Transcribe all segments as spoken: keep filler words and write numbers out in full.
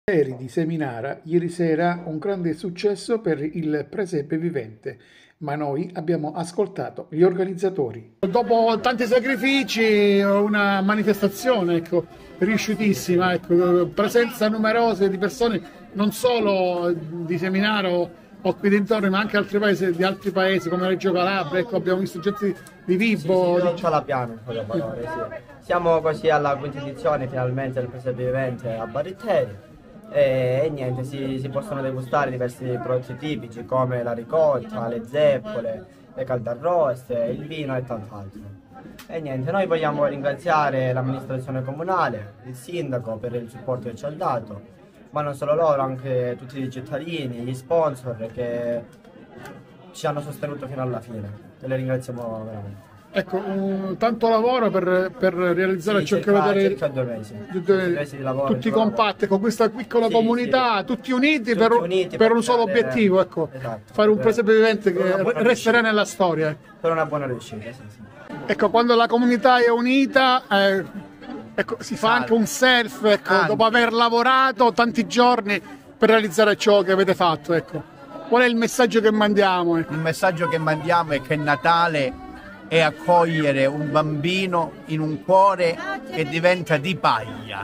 Eri di Seminara, ieri sera un grande successo per il presepe vivente, ma noi abbiamo ascoltato gli organizzatori. Dopo tanti sacrifici, una manifestazione, ecco, riuscitissima, ecco, presenza numerose di persone, non solo di Seminara o qui dintorni, ma anche altri paesi, di altri paesi come Reggio Calabria, ecco, abbiamo visto gente di Vibo. Sì, sì, non ce l'abbiamo in poche parole, sì. Siamo così alla quinta edizione finalmente del presepe vivente a Barritteri. E, e niente, si, si possono degustare diversi prodotti tipici come la ricotta, le zeppole, le caldarroste, il vino e tant'altro. E niente, noi vogliamo ringraziare l'amministrazione comunale, il sindaco per il supporto che ci ha dato, ma non solo loro, anche tutti i cittadini, gli sponsor che ci hanno sostenuto fino alla fine e le ringraziamo veramente. Ecco, un, tanto lavoro per, per realizzare Sì, ciò che circa, vedere circa due mesi. due, due mesi di lavoro, tutti compatti con questa piccola sì, comunità, sì. tutti uniti, Tutti per, uniti per per un solo avere- obiettivo, ecco, esatto, fare un per- presepe vivente per una che buona resterà riuscita. nella storia. Per una buona riuscita, sì, sì. Ecco, quando la comunità è unita, eh, ecco, si fa anche un self, ecco, Anche. dopo aver lavorato tanti giorni per realizzare ciò che avete fatto, ecco. Qual è il messaggio che mandiamo? Ecco? Il messaggio che mandiamo è che Natale è accogliere un bambino in un cuore che diventa di paglia,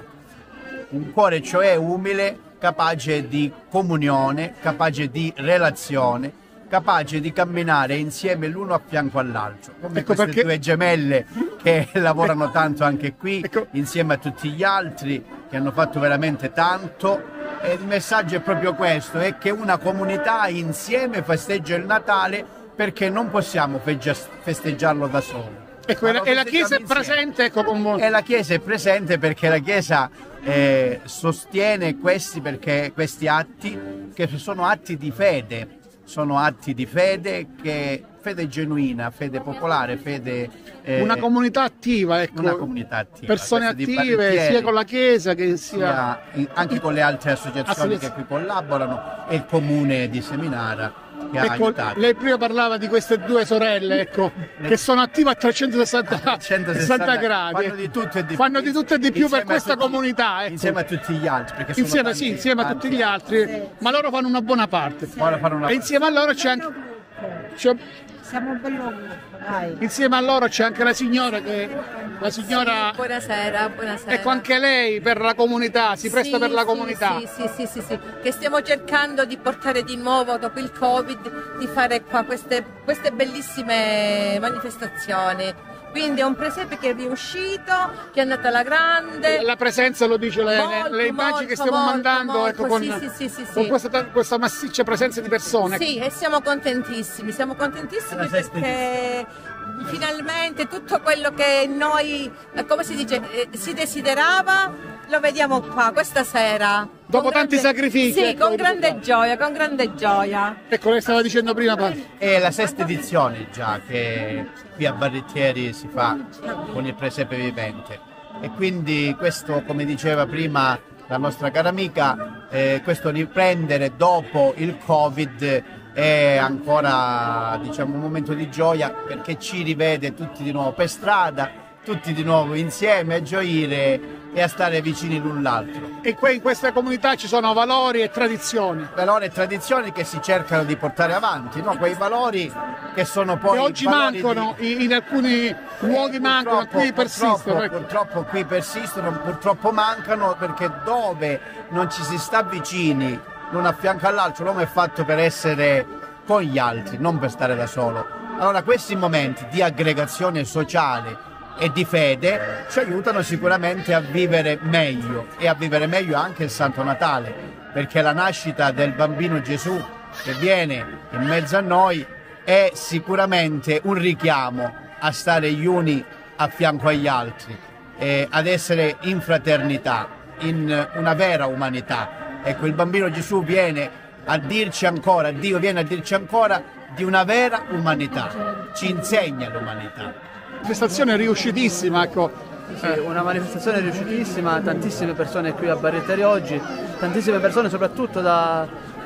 un cuore cioè umile, capace di comunione, capace di relazione, capace di camminare insieme l'uno a fianco all'altro, come Ecco queste perché- due gemelle che lavorano tanto anche qui, Ecco. insieme a tutti gli altri che hanno fatto veramente tanto. E il messaggio è proprio questo, è che una comunità insieme festeggia il Natale perché non possiamo feggia- festeggiarlo da soli. Ecco, Ma e la, lo e la festeggiamo Chiesa è insieme. presente, ecco, con voi. E la Chiesa è presente perché la Chiesa eh, sostiene questi, perché questi atti che sono atti di fede, sono atti di fede, che fede genuina, fede popolare, fede eh, Una comunità attiva, ecco. una comunità attiva. Persone Questa di attive, Barritteri, sia con la Chiesa che sia... sia in- anche con le altre associazioni Associazioni. che qui collaborano e il comune di Seminara che ha Ecco, aiutato. lei prima parlava di queste due sorelle, ecco, che sono attive a trecentosessanta centosessanta gradi. fanno di tutto e di Fanno più. di tutto e di più Insieme per a questa tutti- comunità, ecco. insieme a tutti gli altri, perché sono Insieme, tanti- sì, insieme a tanti tutti gli altri, ma loro fanno una buona parte. Ora fanno una- E insieme a loro c'è anche, c'è- Siamo un bello gruppo, dai. insieme a loro c'è anche la signora che la signora Buonasera, buonasera. ecco, anche lei per la comunità, si presta Sì, per la sì, comunità. Sì, sì, sì, sì, sì, che stiamo cercando di portare di nuovo dopo il Covid, di fare qua queste, queste bellissime manifestazioni. Quindi è un presepe che è riuscito, che è andata alla grande. La presenza lo dice le, Molto, le immagini molto, che stiamo molto, mandando, molto, ecco, con, sì, sì, sì, sì, con sì. questa, questa massiccia presenza di persone. Sì, e siamo contentissimi, siamo contentissimi La sesta perché finalmente tutto quello che noi, eh, come si dice, eh, si desiderava, lo vediamo qua questa sera. Dopo Con tanti grande- sacrifici, Sì, ecco, con grande gioia, con grande gioia. Ecco, lei stava dicendo prima, pa- È la sesta edizione già che qui a Barrittieri si fa con il presepe vivente e quindi questo, come diceva prima la nostra cara amica, eh, questo riprendere dopo il Covid è ancora, diciamo, un momento di gioia perché ci rivede tutti di nuovo per strada, tutti di nuovo insieme a gioire e a stare vicini l'un l'altro. e qui in questa comunità ci sono valori e tradizioni. Valori e tradizioni che si cercano di portare avanti, no? Quei valori che sono poi Che oggi valori mancano, di- in, in alcuni luoghi mancano, Purtroppo- qui persistono. Purtroppo, Ecco. purtroppo qui persistono, purtroppo mancano perché dove non ci si sta vicini l'uno a fianco all'altro, l'uomo è fatto per essere con gli altri, non per stare da solo. Allora questi momenti di aggregazione sociale e di fede ci aiutano sicuramente a vivere meglio e a vivere meglio anche il Santo Natale, perché la nascita del bambino Gesù che viene in mezzo a noi è sicuramente un richiamo a stare gli uni a fianco agli altri, eh, ad essere in fraternità, in una vera umanità. Ecco, il bambino Gesù viene a dirci ancora, Dio viene a dirci ancora di una vera umanità, ci insegna l'umanità. Manifestazione riuscitissima, ecco. Sì, una manifestazione riuscitissima, tantissime persone qui a Barritteri oggi, tantissime persone soprattutto da,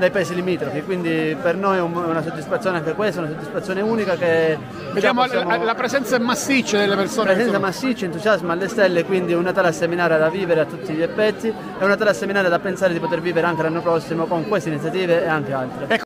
dai paesi limitrofi, quindi per noi è un, una soddisfazione anche questa, una soddisfazione unica che Vediamo possiamo... la, la presenza massiccia delle persone. Presenza insomma. massiccia, entusiasmo alle stelle, quindi un Natale a seminare da vivere a tutti gli effetti e un Natale a seminare da pensare di poter vivere anche l'anno prossimo con queste iniziative e anche altre.